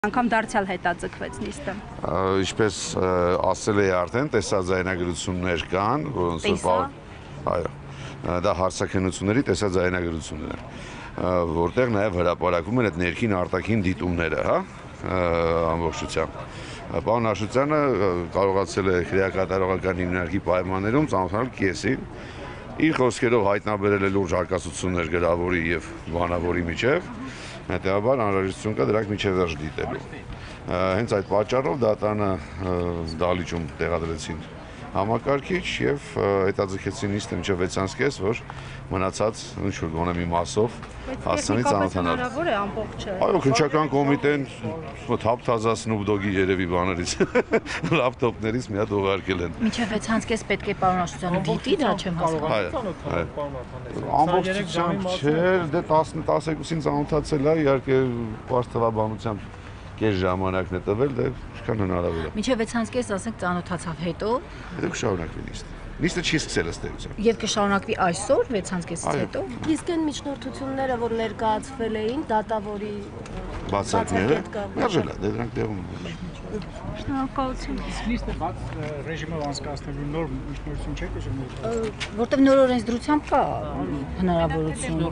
Անգամ դարձյալ հետաձգվեց նիստը։ Ինչպես ասել էի արդեն, տեսաձայնագրություններ կան, որոնց այո, դա հարցաքննությունների տեսաձայնագրություններ են, որտեղ նաև հրապարակում են այդ ներքին արտաքին դիտումները, հա, ամբողջությամբ։ Պարոն Աշոտյանը կարողացել է քրեակատարողական հիմնարկի պայմաններում ծանոթանալ կեսին, իր խոսքերով հայտնաբերել է լուրջ արկածություններ գրավորի եւ բանավորի միջև, հետեւաբար անհրաժեշտություն կա դրանք միջև վերջ դիտելու։ Հենց այդ պատճառով դատարանը դահլիճում տեղադրեցին համակարգիչ եւ հետաձգեցին նիստը մինչև 6:30, որ մնացած ինչ-որ գոնե մի մասով հասցնի ծանոթանալ։ Հնարավոր է ամբողջը։ Այո, քննչական կոմիտեն թափթազա Snoop Dogg-ի երևի բաներից, լապտոպներից մի հատ ուղարկել են։ Մինչև 6:30 պետք է պարոն Աշոտյանը դիտի, դա չեմ հասկանում։ Ամբողջությամբ չէր, դե 10-12-ին ծանոթացել է, իհարկե պարզ կես ժամանակն է տվել, դե ինչքան հնարավոր է։ Մինչև 6:30 ասենք ծանոթացավ հետո։ Հետո կշարունակվի նիստը։ Նիստը չի սկսել ըստ էության։ Եվ կշարունակվի այսօր 6:30-ից հետո։ Իսկ այն միջնորդությունները, որ ներկայացվել էին, դատավորի Բացակները, մերժել է, դե դրանք տեղում են։ Շնորհակալություն։ Նիստը բաց ռեժիմով անցկացնելու նոր միջնորդություն չէ կժմել։ Որտեվ նոր օրենսդրությամբ կա հնարավորություն։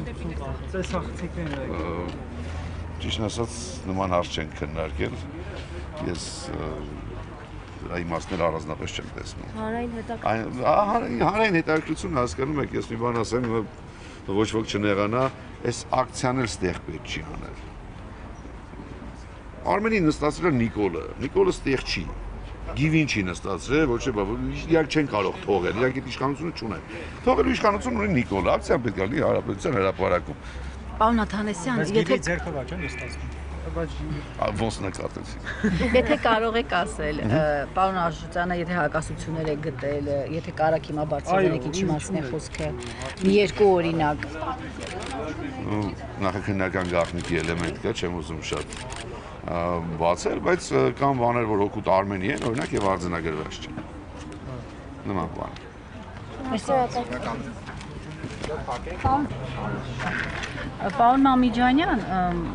Ճիշտ ասած, նման հարց չենք քննարկել։ Ես դրա իմաստներ առանձնապես չեմ տեսնում։ Հանրային հետաքրքրություն հասկանում եք, ես մի բան ասեմ, ոչ ոք չնեղանա, այս ակցիան էլ ստեղ պետք չի անել։ Արմենին նստացրել Նիկոլը ստեղ չի։ Գիվին չի նստացրել, ոչ թե իրանք չեն կարող թողել, իրանք այդ իշխանությունը չունեն։ Թողելու իշխանություն ունի Նիկոլը, ակցիան պետք է լինի Հանրապետության հրապարակում։ Պարոն Աթանեսյան, եթե ձերքով չեն նստացվում։ Ոնց նկատեցի։ Եթե կարող եք ասել, պարոն Աշոտյանը, եթե հակասություններ եք գտել, եթե կարաք հիմա բարձրացնեք ինչ իմացն է խոսքը, մի երկու օրինակ։ Նախաքննական գաղտնիքի էլեմենտ կա, չեմ ուզում շատ բացել, բայց կան բաներ, որ օգուտ Արմենի են, օրինակ եւ արձանագրված չեն։ Նման բան։ Պարոն Մամիջանյան,